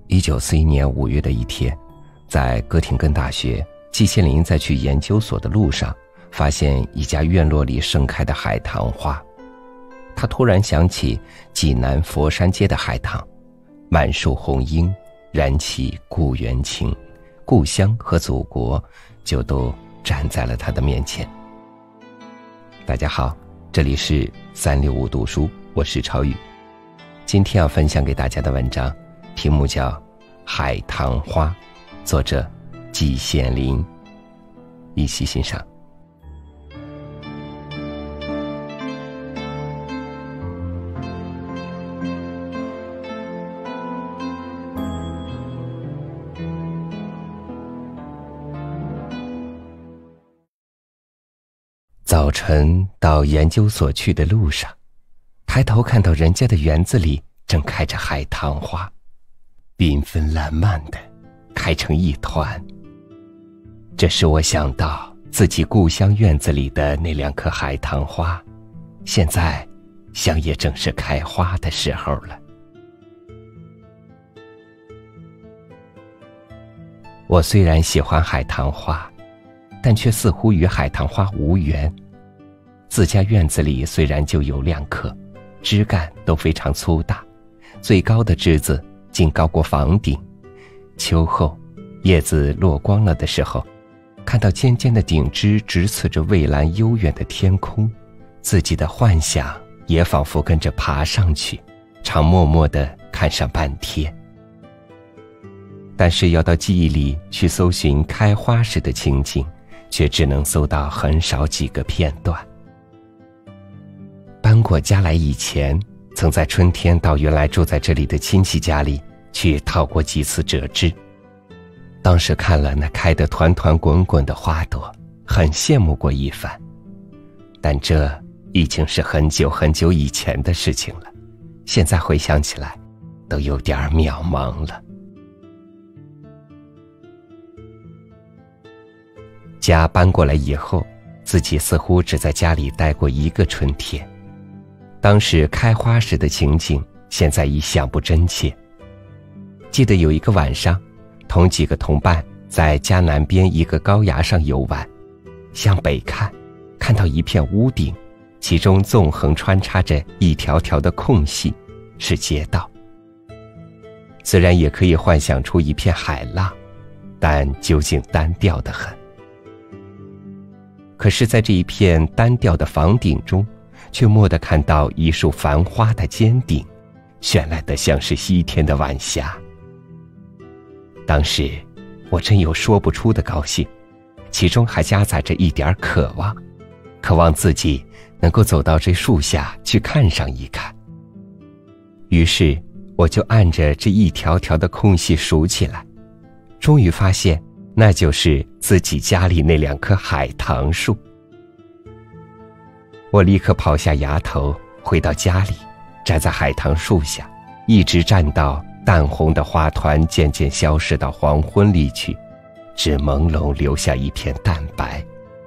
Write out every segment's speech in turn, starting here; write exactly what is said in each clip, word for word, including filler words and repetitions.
一九四一年五月的一天，在哥廷根大学，季羡林在去研究所的路上，发现一家院落里盛开的海棠花。他突然想起济南佛山街的海棠，满树红樱，燃起故园情，故乡和祖国就都站在了他的面前。大家好，这里是三六五读书，我是超宇。今天要分享给大家的文章题目叫《海棠花》，作者季羡林，一起欣赏。早晨到研究所去的路上，抬头看到人家的园子里正开着海棠花，缤纷烂漫的开成一团。这使我想到自己故乡院子里的那两棵海棠花，现在想也正是开花的时候了。我虽然喜欢海棠花，但却似乎与海棠花无缘。自家院子里虽然就有两棵，枝干都非常粗大，最高的枝子竟高过房顶。秋后叶子落光了的时候，看到尖尖的顶枝直刺着蔚蓝悠远的天空，自己的幻想也仿佛跟着爬上去，常默默地看上半天。但是要到记忆里去搜寻开花时的情景，却只能搜到很少几个片段。搬过家来以前，曾在春天到原来住在这里的亲戚家里去套过几次折枝。当时看了那开得团团滚滚的花朵，很羡慕过一番。但这已经是很久很久以前的事情了，现在回想起来，都有点渺茫了。家搬过来以后，自己似乎只在家里待过一个春天。当时开花时的情景，现在已想不真切。记得有一个晚上，同几个同伴在家南边一个高崖上游玩，向北看，看到一片屋顶，其中纵横穿插着一条条的空隙，是街道。虽然也可以幻想出一片海浪，但究竟单调得很。可是在这一片单调的房顶中，却蓦地看到一束繁花的尖顶，绚烂得像是西天的晚霞。当时我真有说不出的高兴，其中还夹杂着一点渴望，渴望自己能够走到这树下去看上一看。于是我就按着这一条条的空隙数起来，终于发现那就是自己家里那两棵海棠树。我立刻跑下崖头，回到家里，站在海棠树下，一直站到淡红的花团渐渐消失到黄昏里去，只朦胧留下一片淡白。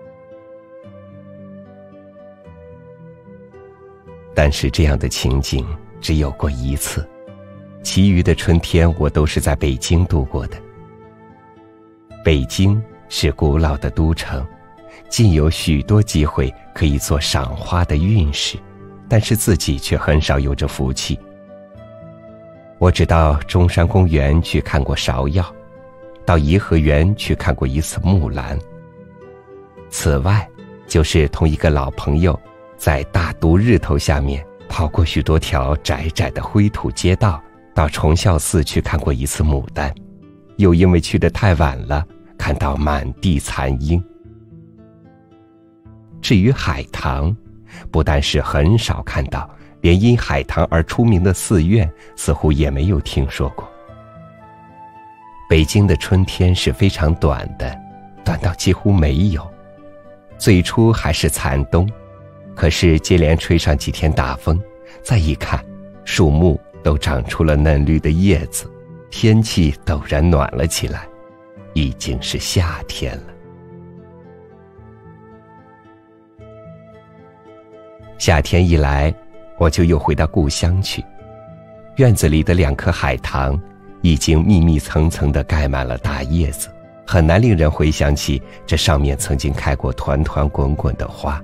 但是这样的情景只有过一次，其余的春天我都是在北京度过的。北京是古老的都城，竟有许多机会可以做赏花的运势，但是自己却很少有这福气。我只到中山公园去看过芍药，到颐和园去看过一次木兰。此外，就是同一个老朋友在大毒日头下面跑过许多条窄窄的灰土街道，到崇孝寺去看过一次牡丹，又因为去得太晚了，看到满地残樱。至于海棠，不但是很少看到，连因海棠而出名的寺院似乎也没有听说过。北京的春天是非常短的，短到几乎没有。最初还是残冬，可是接连吹上几天大风，再一看，树木都长出了嫩绿的叶子，天气陡然暖了起来，已经是夏天了。夏天一来，我就又回到故乡去。院子里的两棵海棠， 已经密密层层地盖满了大叶子，很难令人回想起这上面曾经开过团团滚滚的花。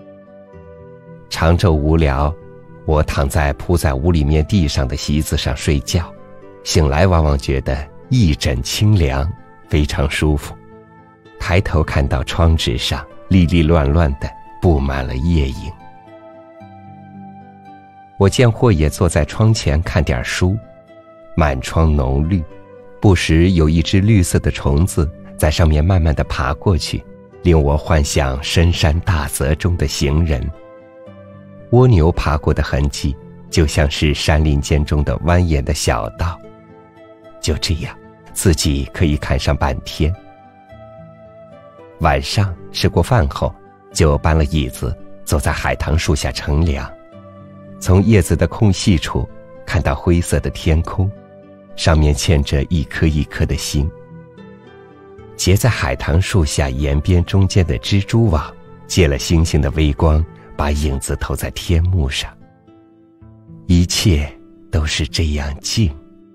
长昼无聊，我躺在铺在屋里面地上的席子上睡觉，醒来往往觉得一枕清凉，非常舒服。抬头看到窗纸上粒粒乱乱的布满了叶影。我见或也坐在窗前看点书，满窗浓绿，不时有一只绿色的虫子在上面慢慢地爬过去，令我幻想深山大泽中的行人。蜗牛爬过的痕迹就像是山林间中的蜿蜒的小道。就这样，自己可以看上半天。晚上吃过饭后，就搬了椅子，坐在海棠树下乘凉。从叶子的空隙处看到灰色的天空，上面嵌着一颗一颗的星。结在海棠树下沿边中间的蜘蛛网，借了星星的微光，把影子投在天幕上。一切都是这样静。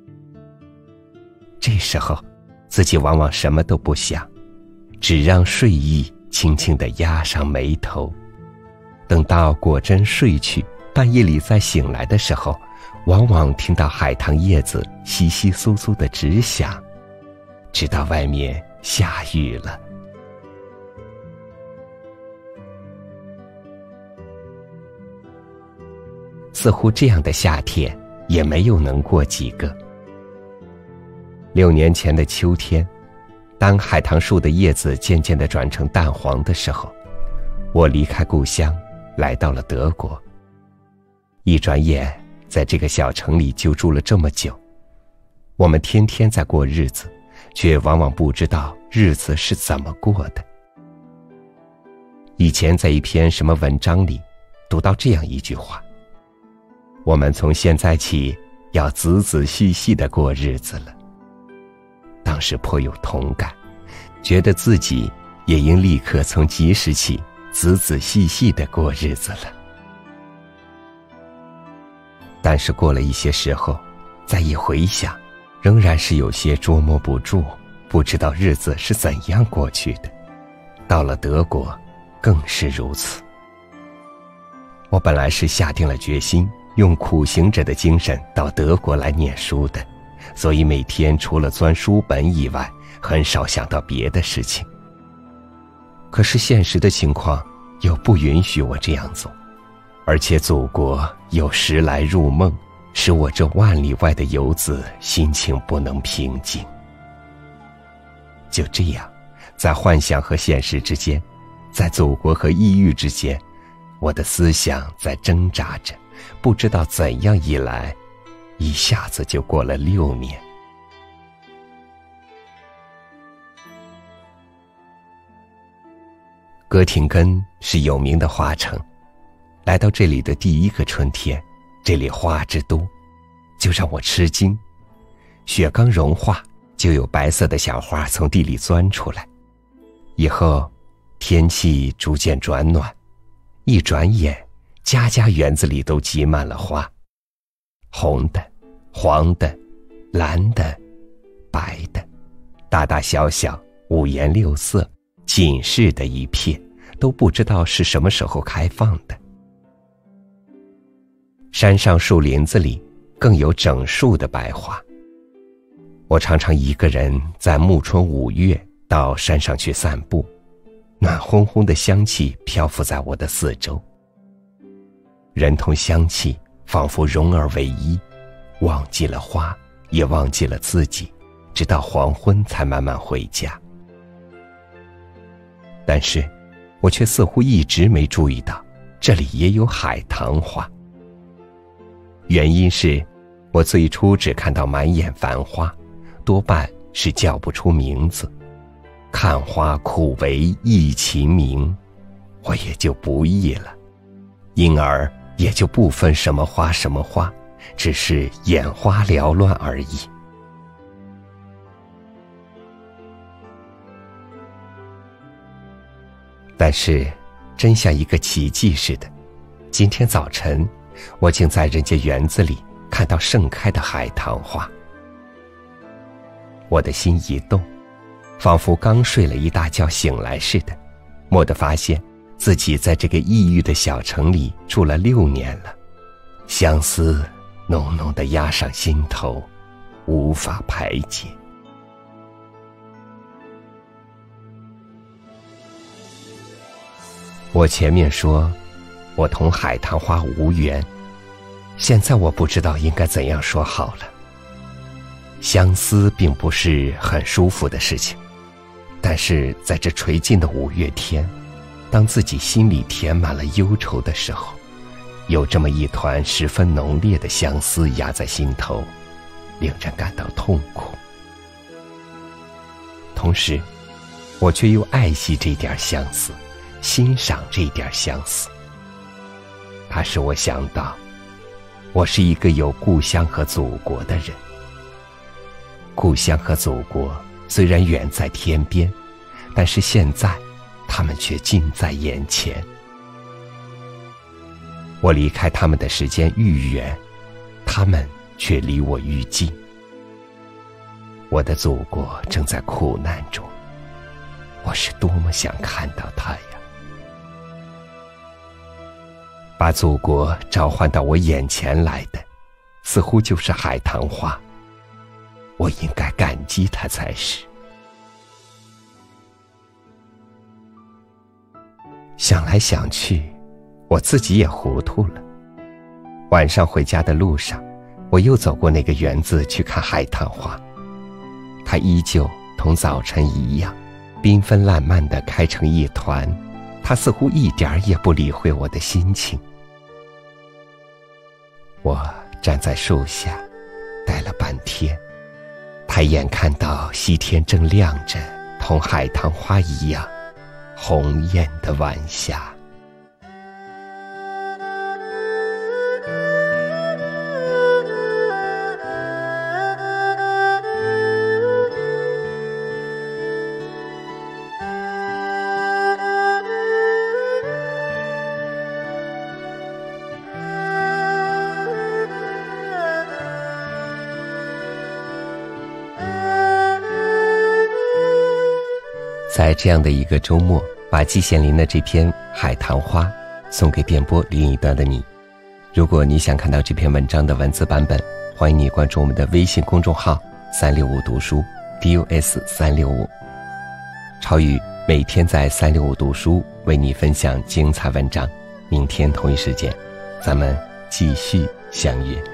这时候，自己往往什么都不想，只让睡意轻轻地压上眉头。等到果真睡去，半夜里再醒来的时候，往往听到海棠叶子窸窸窣窣的直响，直到外面下雨了。似乎这样的夏天也没有能过几个。六年前的秋天，当海棠树的叶子渐渐地转成淡黄的时候，我离开故乡，来到了德国。一转眼，在这个小城里就住了这么久。我们天天在过日子，却往往不知道日子是怎么过的。以前在一篇什么文章里读到这样一句话：我们从现在起要仔仔细细地过日子了。当时颇有同感，觉得自己也应立刻从即时起仔仔细细地过日子了。但是过了一些时候，再一回想，仍然是有些捉摸不住，不知道日子是怎样过去的。到了德国，更是如此。我本来是下定了决心，用苦行者的精神到德国来念书的，所以每天除了钻书本以外，很少想到别的事情。可是现实的情况又不允许我这样做，而且祖国又时来入梦，使我这万里外的游子心情不能平静。就这样，在幻想和现实之间，在祖国和异域之间，我的思想在挣扎着，不知道怎样一来，一下子就过了六年。哥廷根是有名的花城，来到这里的第一个春天，这里花之多，就让我吃惊。雪刚融化，就有白色的小花从地里钻出来。以后天气逐渐转暖，一转眼，家家园子里都挤满了花，红的、黄的、蓝的、白的，大大小小，五颜六色，锦饰的一片，都不知道是什么时候开放的。山上树林子里更有整树的白花。我常常一个人在暮春五月到山上去散步，暖烘烘的香气漂浮在我的四周。人同香气仿佛融而为一，忘记了花，也忘记了自己，直到黄昏才慢慢回家。但是我却似乎一直没注意到，这里也有海棠花。原因是我最初只看到满眼繁花，多半是叫不出名字。看花苦为忆其名，我也就不易了，因而也就不分什么花什么花，只是眼花缭乱而已。但是真像一个奇迹似的，今天早晨我竟在人家园子里看到盛开的海棠花。 我的心一动，仿佛刚睡了一大觉醒来似的，蓦地发现自己在这个异域的小城里住了六年了，相思浓浓地压上心头，无法排解。我前面说我同海棠花无缘，现在我不知道应该怎样说好了。相思并不是很舒服的事情，但是在这垂尽的五月天，当自己心里填满了忧愁的时候，有这么一团十分浓烈的相思压在心头，令人感到痛苦。同时我却又爱惜这点相思，欣赏这点相思。它使我想到，我是一个有故乡和祖国的人。故乡和祖国虽然远在天边，但是现在他们却近在眼前。我离开他们的时间愈远，他们却离我愈近。我的祖国正在苦难中，我是多么想看到它呀！把祖国召唤到我眼前来的，似乎就是海棠花，我应该感激它才是。想来想去，我自己也糊涂了。晚上回家的路上，我又走过那个园子去看海棠花，它依旧同早晨一样，缤纷烂漫地开成一团，它似乎一点儿也不理会我的心情。我站在树下待了半天，抬眼看到西天正亮着同海棠花一样红艳的晚霞。在这样的一个周末，把季羡林的这篇《海棠花》送给电波另一端的你。如果你想看到这篇文章的文字版本，欢迎你关注我们的微信公众号三六五读书 D U S 三六五。超宇每天在三六五读书为你分享精彩文章。明天同一时间，咱们继续相约。